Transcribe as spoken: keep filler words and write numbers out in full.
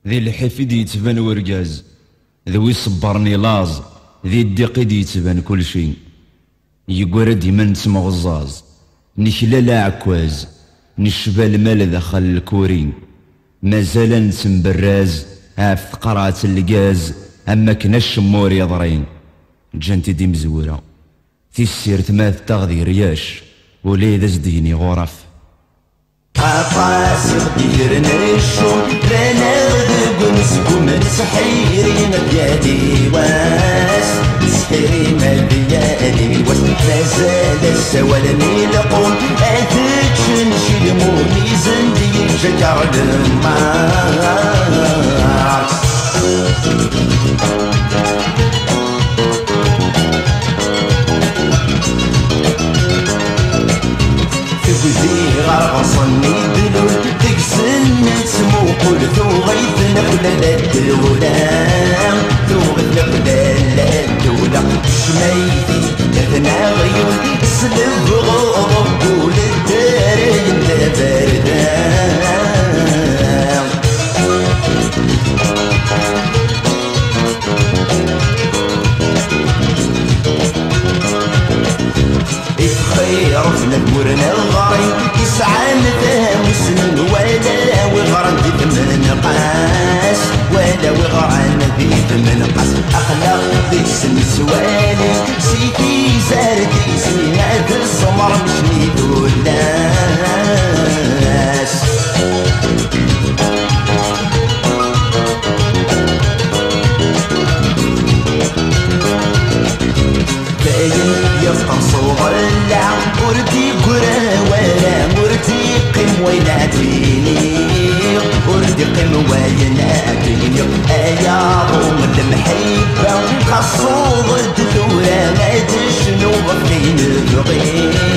ذي الحفيد يتبان ورقاز، ذوي صبرني لاز، ذي الدقيد يتبان كل شي. يقور ديما نسمع غزاز، نكلا عكواز، نشبى المال دخل الكورين. مازال نسم براز، عف قرعة القاز، أما كنا الشمور يضرين. جانتي دي مزورة، في السير ثماث تغذي رياش، وليد زديني غرف. عطاس يغدير نشوم رانا ذوق نسكم سحيرين بيادي واس سحيرين بيادي واس مازال السوالني لقون اثك شنشي الموني زندي شجر المارس. غرصني دلول تكسن تسمو قلتو غيث نقلة الدولة ثو غيث نقلة الدولة شميتي اثنا غيون سلب غرب قول الدارين لبردان. خير في المورنا الغريب يسعى مذهب وسنين ولا وغران ذي ثمن قاس ولا وغران ذي ثمن قاس. أخلاق ذي سن سوالي سيتي زاردي سنين هذا السمر مش نيدو الناس. يفقر صغلع وردي قرا ولا وردي قم ويناتيني وردي قم ويناتيني. ايا ضم المحبة خصو ضد الدولة ما تشنو فين الغيب.